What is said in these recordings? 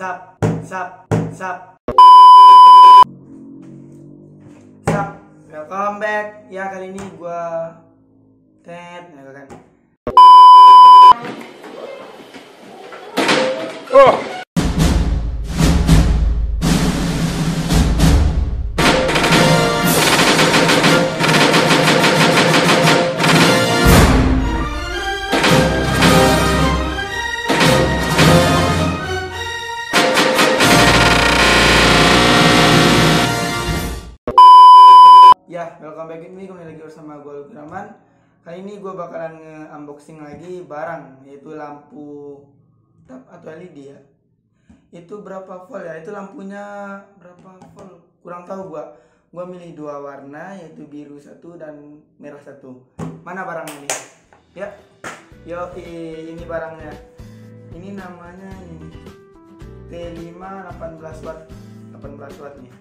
Sap, sap, sap. Sap, welcome back. Ya, kali ini gua ya kan. Oh. Ya, welcome back, ini kembali lagi bersama gue Lucky Rahman. Kali ini gue bakalan nge-unboxing lagi barang, yaitu lampu tap atau LED ya. Itu berapa volt ya? Itu lampunya berapa volt? Kurang tahu gue. Gue milih dua warna, yaitu biru satu dan merah satu. Mana barangnya nih? Ya, yo ini barangnya. Ini namanya ini T5 18 watt, 18 watt nih.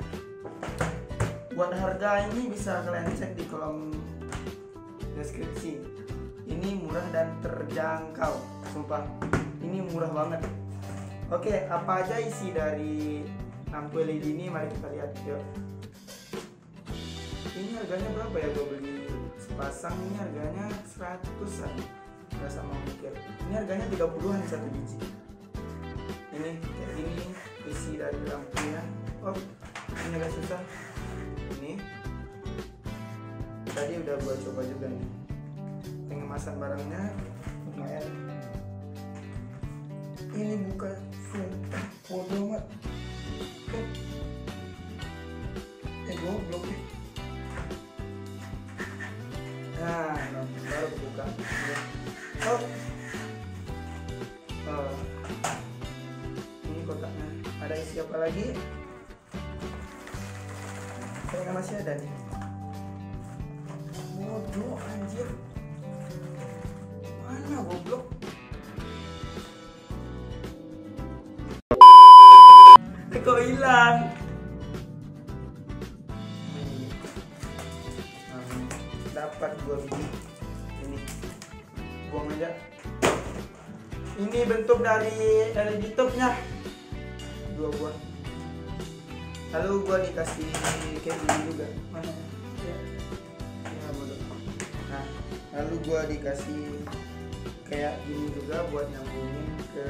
Buat harga ini bisa kalian cek di kolom deskripsi. Ini murah dan terjangkau, sumpah. Ini murah banget. Oke, apa aja isi dari lampu LED ini? Mari kita lihat. Yuk. Ini harganya berapa ya? Gue beli sepasang ini harganya 100-an. Nggak sama mikir. Ini harganya 30-an satu biji. Ini kayak gini isi dari lampunya. Oh, ini agak susah. Ini tadi udah gua coba juga nih pengemasan barangnya lumayan. Ini bukan bodoh mat, goblok nih. Nah, baru buka. Ini kotaknya ada isi apa lagi? Kayaknya masih ada nih. Bodoh anjir. Mana goblok? Kok hilang? Dapat gua biji. Ini. Buang aja. Ini bentuk dari LED topnya. 2 buah. Lalu gua dikasih kayak gini juga. Mana ya? Ya bodoh. Nah, lalu gua dikasih kayak gini juga buat nyambungin ke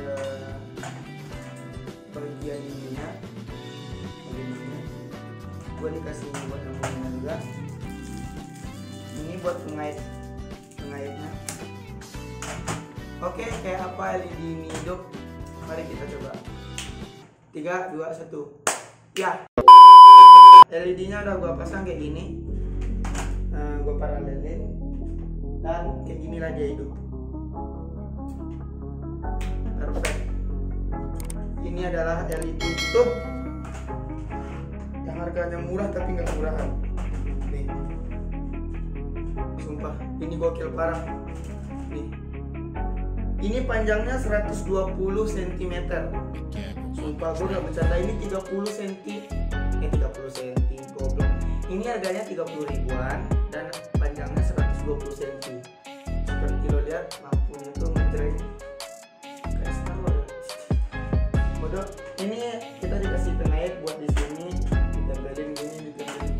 bagian ininya. Gua dikasih buat nyambunginnya juga. Ini buat pengaitnya. Oke, kayak apa LED ini hidup? Mari kita coba. 3, 2, 1. Ya, LED-nya udah gua pasang kayak gini. Gua paralelin dan kayak ginilah dia hidup. Perfect. Ini adalah LED tube yang harganya murah tapi nggak murahan. Nih, sumpah, ini gokil parah. Nih, ini panjangnya 120 cm. Sumpah, gue gak bercanda, ini 30 cm. 30 cm, goblok. Ini harganya 30 ribuan dan panjangnya 120 cm. Seperti lo lihat, lampunya tuh ngejreng kayak Star Wars. Bodoh. Ini kita dikasih pengait buat di sini, ditempelin gini.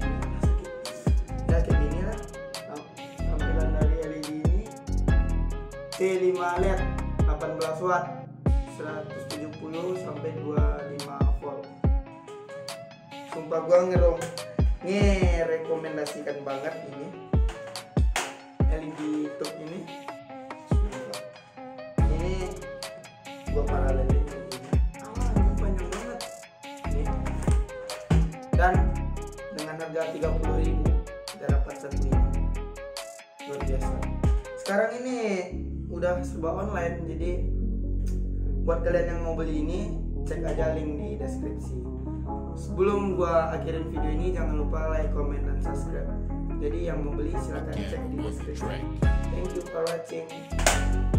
Ya kayak gini lah tampilan dari LED ini. T5 LED 18 watt, 170 sampai 25 volt. Sumpah gua ngerekomendasikan banget ini LED tube ini. Sumpah. Ini gua paralelin ini. Ini panjang banget. Ini. Dan dengan harga 30.000 kita dapat satu ini. Luar biasa. Sekarang ini udah serba online, jadi buat kalian yang mau beli ini cek aja link di deskripsi. Sebelum gua akhirin video ini jangan lupa like, comment, dan subscribe. Jadi yang mau beli silahkan cek di deskripsi. Thank you for watching.